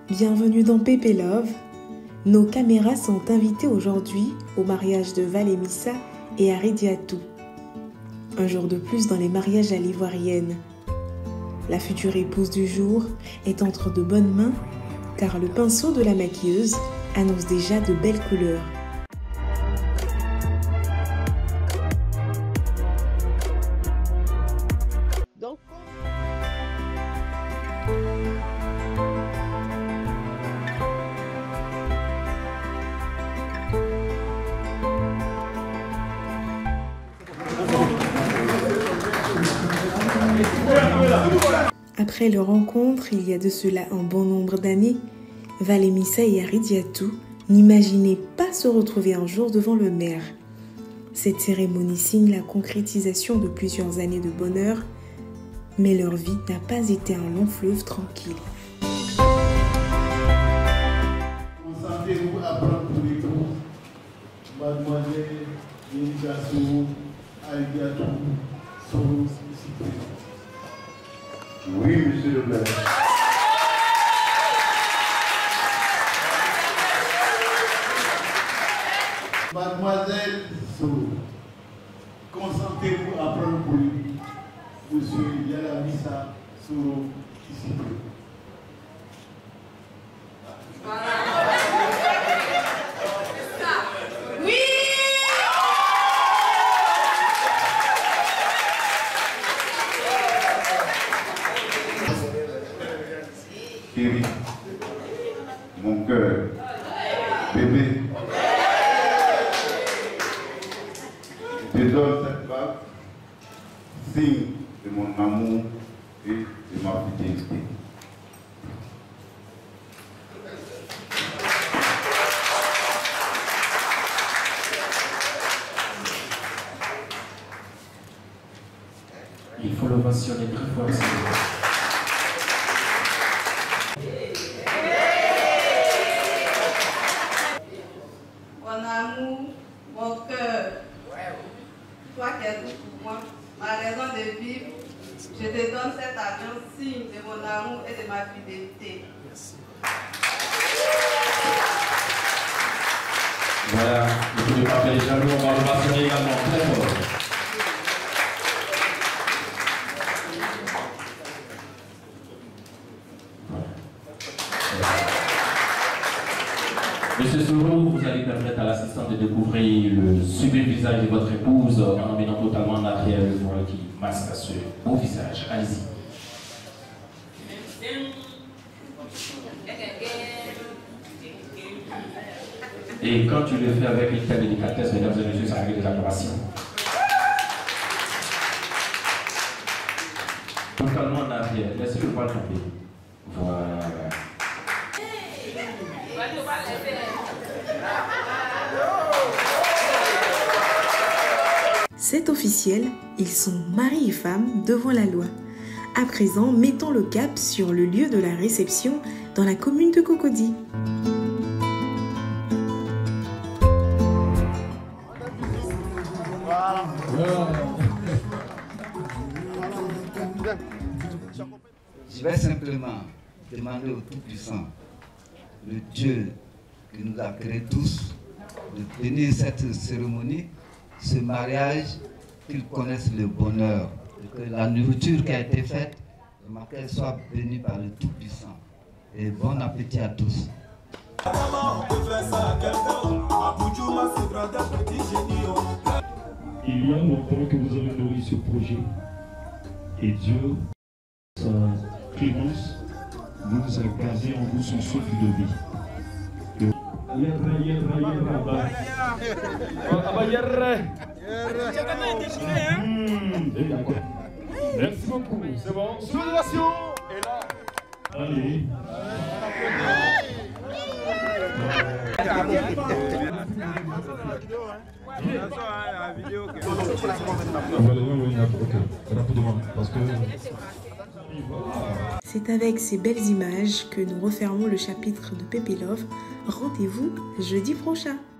Bienvenue dans Pépé Love. Nos caméras sont invitées aujourd'hui au mariage de Valémissa et Aridiatou. Un jour de plus dans les mariages à l'ivoirienne. La future épouse du jour est entre de bonnes mains car le pinceau de la maquilleuse annonce déjà de belles couleurs. Après leur rencontre, il y a de cela un bon nombre d'années, Valémissa et Aridiatou n'imaginaient pas se retrouver un jour devant le maire. Cette cérémonie signe la concrétisation de plusieurs années de bonheur, mais leur vie n'a pas été un long fleuve tranquille. Consentez-vous à prendre pour époux Mademoiselle Valémissa Aridiatou Soro ici présente. Oui, monsieur le maire. Mademoiselle Soro, consentez-vous à prendre pour lui monsieur Valémissa Soro ici présent. Chérie, mon cœur, bébé, je te donne cette bague, signe de mon amour et de ma fidélité. Il faut l'ovationner très fort. Mon amour, mon cœur, toi qui es tout pour moi, ma raison de vivre, je te donne cette alliance, signe de mon amour et de ma fidélité. Voilà, il faut ne pas faire les jaloux, on va l'ovationner également très fort. Monsieur Soro, vous allez permettre à l'assistante de découvrir le sublime visage de votre épouse en emmenant totalement en arrière le voile qui masque ce beau visage. Allez-y. Et quand tu le fais avec une telle délicatesse, mesdames et messieurs, ça arrive des acclamations. Totalement en arrière. Laissez le voile tomber. Voilà. C'est officiel, ils sont mari et femme devant la loi. À présent, mettons le cap sur le lieu de la réception dans la commune de Cocody. Je vais simplement demander au Tout-Puissant, le Dieu qui nous a créés tous, de bénir cette cérémonie, ce mariage, qu'ils connaissent le bonheur, et que la nourriture qui a été faite, qu'elle soit bénie par le Tout-Puissant. Et bon appétit à tous. Il y a longtemps que vous avez nourri ce projet et Dieu, sa clémence, vous a gardé en vous son souffle de vie. Merci beaucoup. C'est bon. Soulevation est là. Allez. C'est avec ces belles images que nous refermons le chapitre de Pépé Love. Rendez-vous jeudi prochain.